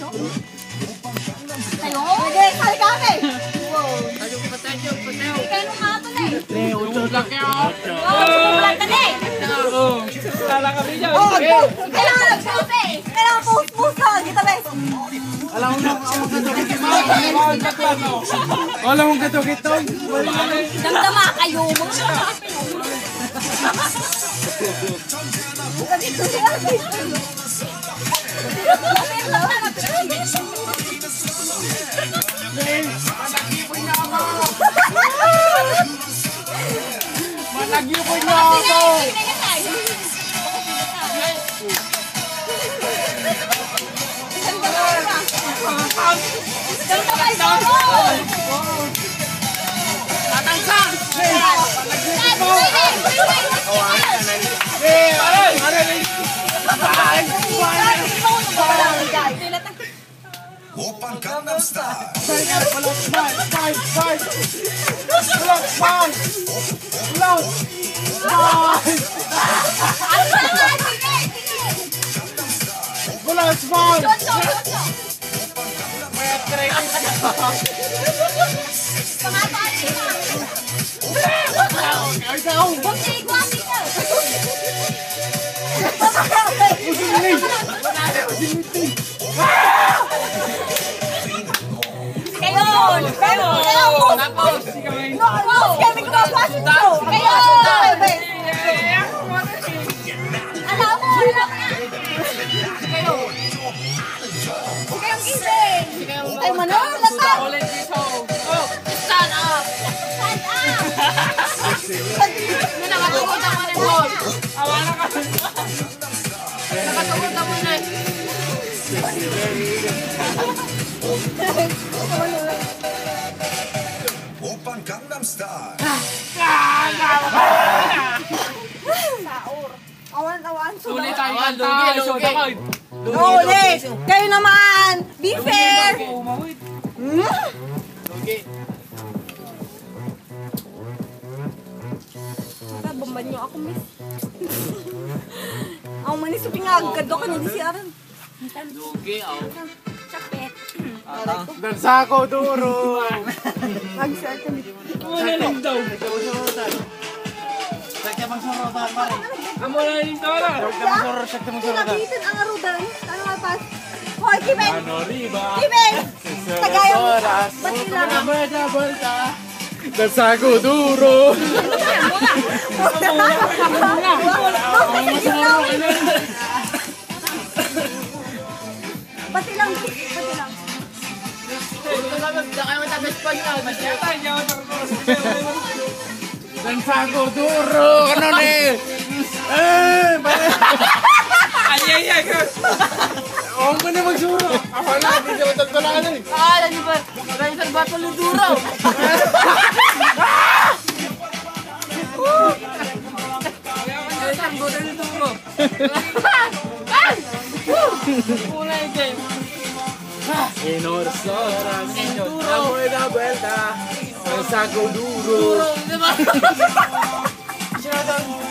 Tayo? Sige, kali kami. Tayo. Kaya nung katon eh. Tulak yan. Tulak ka na eh. Kala kami dyan. Kailangan nag-post eh. Kailangan post ka. Kita ba? Alam mo gato-gito. Damdama kayo. Managipon niya ako. Open Gangnam Style. Open Gangnam Style. Awan-awan. Ulit tayo kanta. Ulit! Kayo naman! Be fair! Para bomban niyo ako, miss. Ako manis sa pingagad ako na di si Aran. Lugi, ako. Sakit. Dansa ko duro. Mag-start kami. Wala lang daw. Sakya magsorotan, pare. Amo na rin daw na. Sakya magsorotan. Pinagitan ang arudan. Ano nga pas? Hoy, Kiben! Ano riba? Kiben! Tagayo mo siya. Ba't kailangan? Balta. Dansa ko duro. Pati lang. Pati lang. Dansa ko duro. Ano ni? Ay. Ako mo na magsuro. Ako na, hindi siya matagtulaan eh. Alam niyo ba? Maraming salbat pa luduro. Isang buto ng duro. Una yung game. Inorsoras. Amoy na vuelta. Dansa ko duro. Duro, di ba? Siya daw.